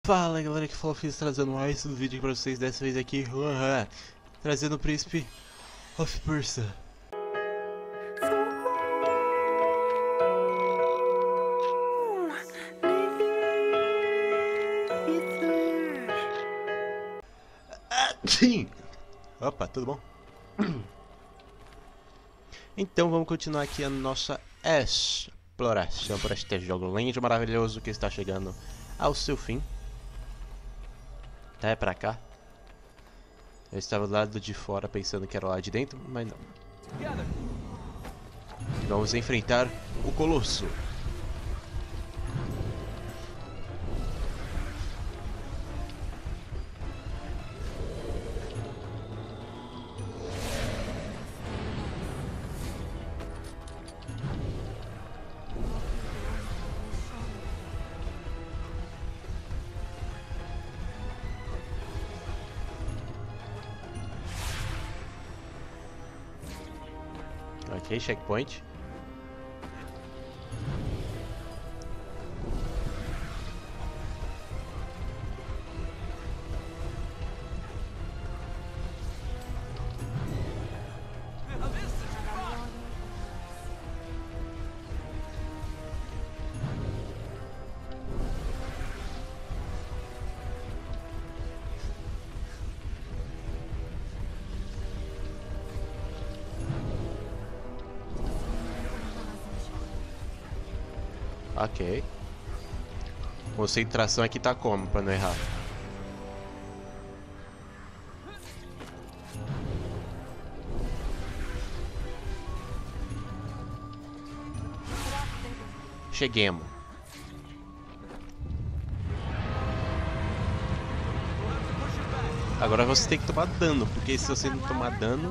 Fala galera, que falou Fiz trazendo mais um vídeo pra vocês, dessa vez aqui, trazendo o Príncipe of Persia. Sim! Opa, tudo bom? Então vamos continuar aqui a nossa exploração por este jogo lindo e maravilhoso que está chegando ao seu fim. Tá, é pra cá. Eu estava do lado de fora pensando que era lá de dentro, mas não. Vamos enfrentar o Colosso. Ok, checkpoint. Ok. Concentração aqui tá como, pra não errar? Cheguemos. Agora você tem que tomar dano, porque se você não tomar dano...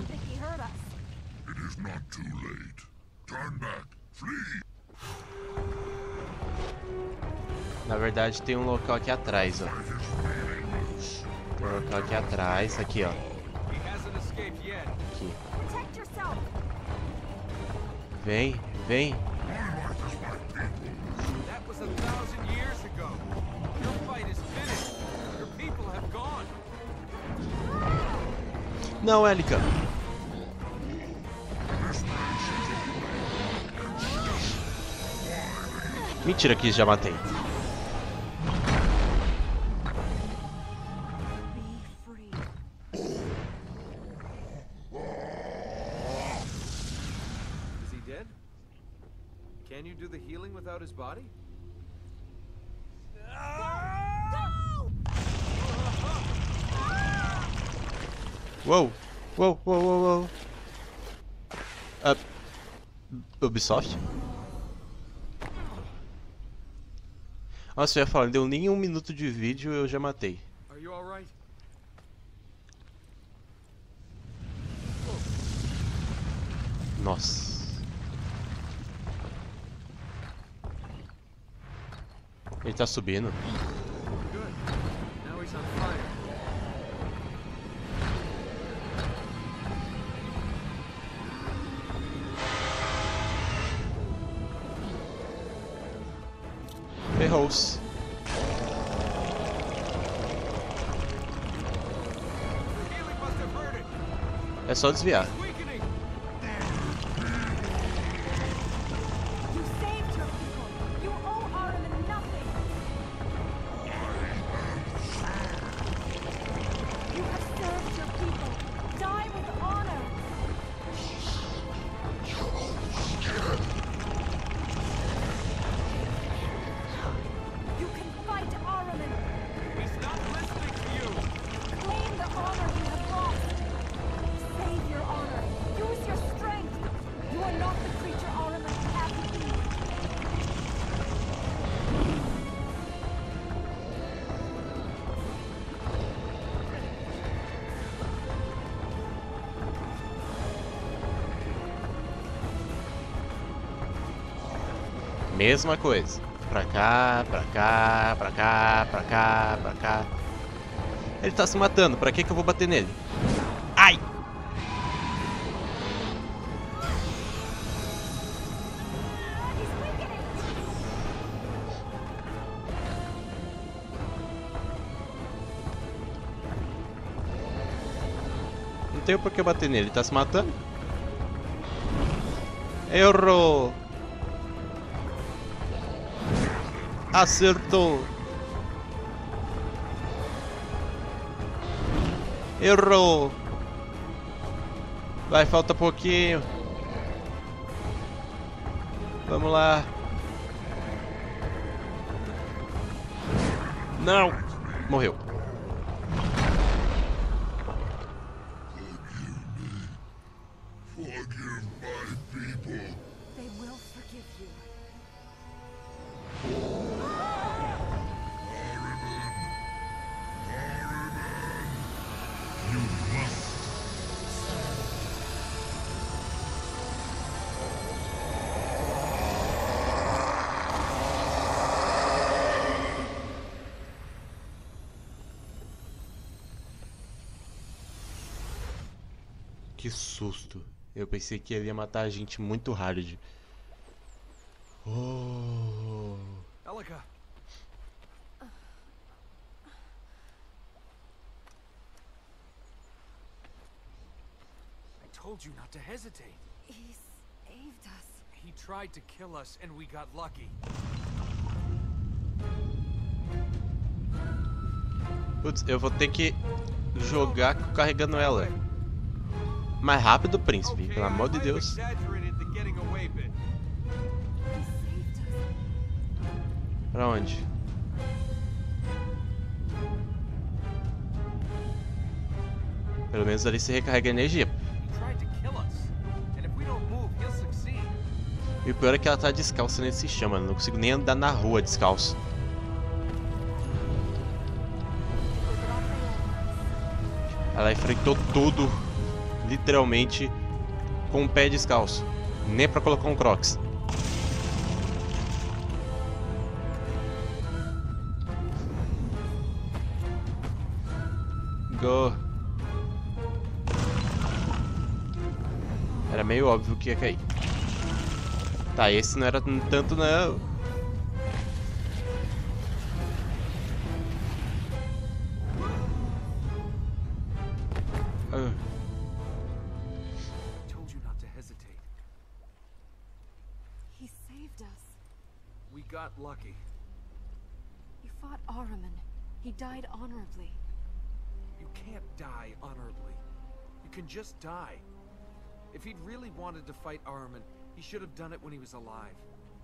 Na verdade tem um local aqui atrás, ó. Tem um local aqui atrás, aqui, ó. Aqui. Vem, vem. Não, Elika. Mentira que já matei. Can you do the healing without his body? Uou, uou, uou, uou, uou. Ubisoft? Nossa, eu ia falar, não deu nem um minuto de vídeo e eu já matei. Are you all right? Nossa. Ele tá subindo. Good. Now he's on fire. Ferrou-se. Healing must have hurt it. É só desviar. Weakening. You saved your people. You owe Ahriman nothing. You have served your people. Die with honor. You can fight Ahriman. He's not listening to you. Claim the honor you have lost. Save your honor. Use your strength. You are not the creature Ahriman had to be. Mesma coisa. Pra cá, pra cá, pra cá, pra cá, pra cá. Ele tá se matando, pra que que eu vou bater nele? Ai! He's weakening. tenho por que bater nele, ele tá se matando. Errou! Acertou! Errou! Vai, falta pouquinho. Vamos lá. Não! Morreu. They will forgive you. Que susto. Eu pensei que ele ia matar a gente muito hard. Oh. Elika! I told you not to hesitate. He saved us. He tried to kill us and we got lucky. Putz, eu vou ter que jogar carregando ela. Mais rápido, príncipe, pelo amor de Deus. Exaggerated the getting away bit. He saved us. Pra onde? Pelo menos ali se recarrega energia. He tried to kill us. And if we don't move, he'll succeed. E o pior é que ela tá descalça nesse chão, mano. Não consigo nem andar na rua descalço. Ela enfrentou tudo, literalmente, com o pé descalço. Nem pra colocar um Crocs. Go. Era meio óbvio que ia cair. Tá, esse não era tanto não. I told you not to hesitate. He saved us. We got lucky. You fought Ahriman. He died honorably. You can't die honorably. You can just die. If he'd really wanted to fight Ahriman, he should have done it when he was alive.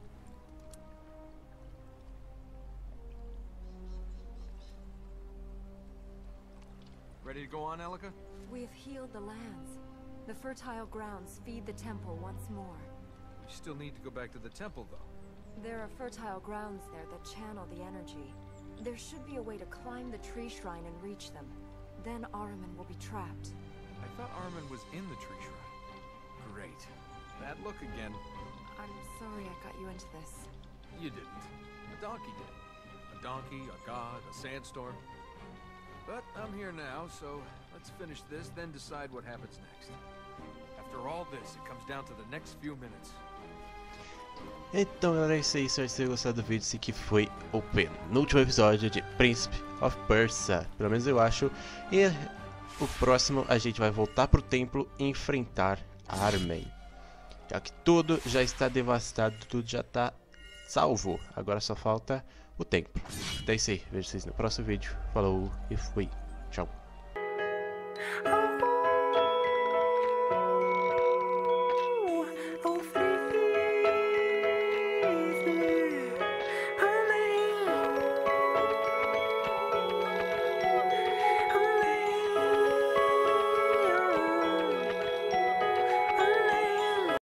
Ready to go on, Elika? We have healed the lands. The fertile grounds feed the temple once more. We still need to go back to the temple, though. There are fertile grounds there that channel the energy. There should be a way to climb the tree shrine and reach them. Then Ahriman will be trapped. I thought Ahriman was in the tree shrine. Great. Bad look again. I'm sorry I got you into this. You didn't. A donkey did. A donkey, a god, a sandstorm. But I'm here now, so let's finish this, then decide what happens next. After all this, it comes down to the next few minutes. Então galera, é isso aí. Espero que vocês tenham gostado do vídeo. Esse aqui foi o penúltimo episódio de Príncipe of Persia. Pelo menos eu acho. E o próximo a gente vai voltar pro templo e enfrentar Ahriman. Já que tudo já está devastado, tudo já está salvo. Agora só falta o templo. Então é isso aí. Vejo vocês no próximo vídeo. Falou e fui. Tchau.